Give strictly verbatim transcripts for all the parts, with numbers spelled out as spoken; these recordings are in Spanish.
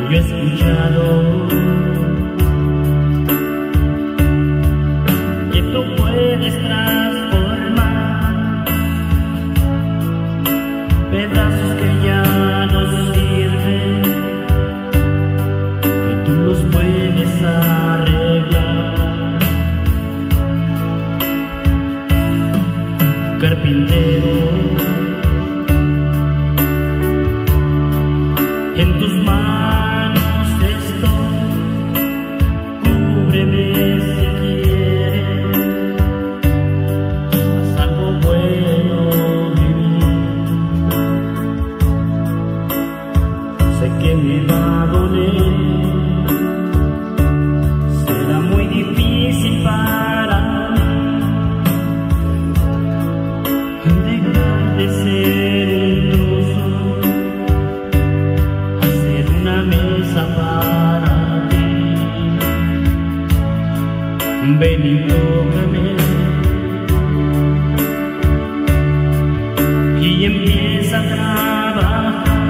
yo he escuchado que tú puedes transformar pedazos que ya no sirven, que tú los puedes arreglar. Carpintero, en tus manos estoy, cúbreme si quieres, haz algo bueno de mí. Sé que me va a doler, será muy difícil para mí dejar de ser un trozo, hacer una mesa para ti. Ven y tócame y empieza a trabajar.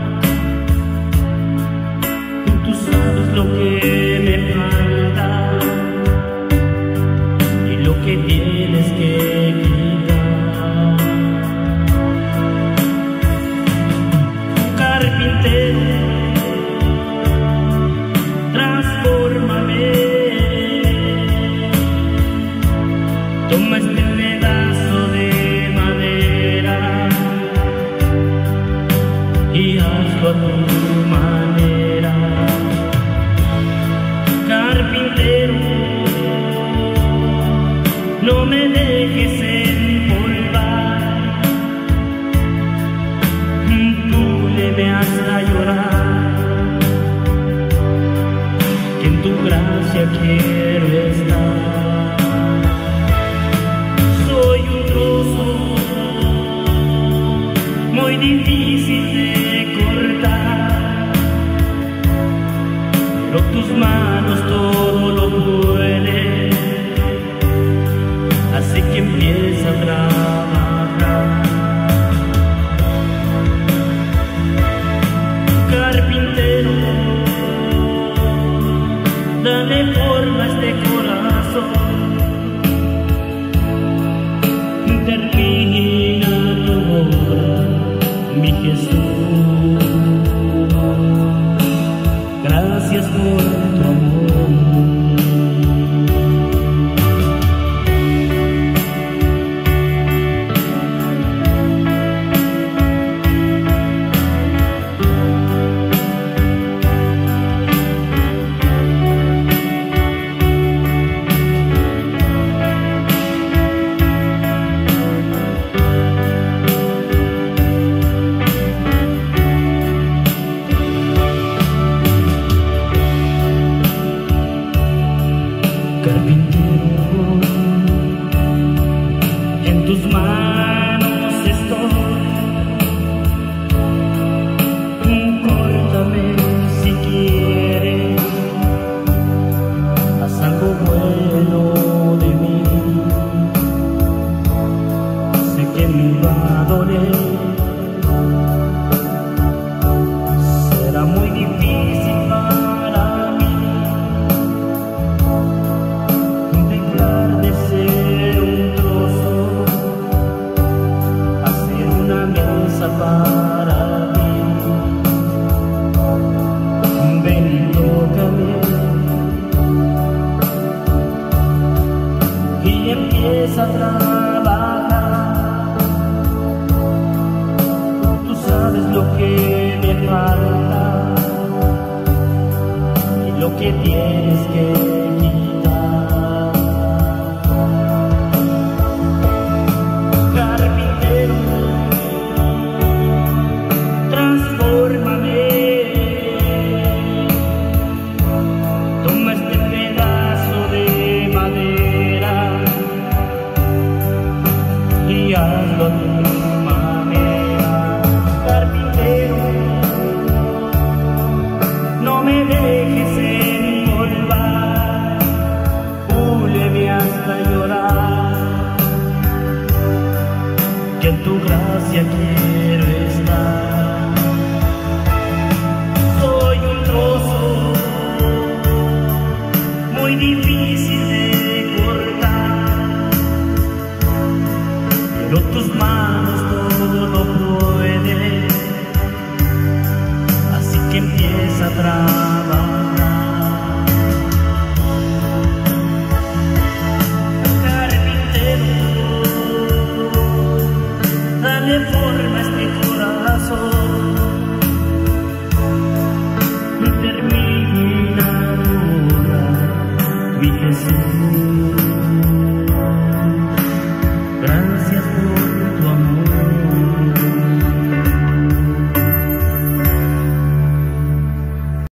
Tú sabes lo que me falta y lo que tienes que quitar. Carpintero, transfórmame. Toma este pedazo de madera y hazlo a tu manera. Carpintero, no me dejes empolvar, púleme hasta llorar, que en tu gracia quiero estar. Soy un trozo muy difícil de cortar, pero tus manos todo lo pueden, así que empieza a trabajar. Carpintero, dale forma a este corazón, termina tu obra, mi Jesús. Gracias por tu amor. Carpintero, en tus manos estoy, córtame si quieres, haz algo bueno de mí. Sé que me va a doler, será muy difícil para mí dejar de ser un trozo, hacer una mesa para ti. Ven y tócame y empieza a trabajar. Tú sabes lo que me falta y lo que tienes que quitar. Carpintero, transfórmame. Toma este pedazo de madera y hazlo a tu manera. Carpintero, no me dejes empolvar, púleme hasta llorar, que en tu gracia quiero estar. Soy un trozo cabeza traba.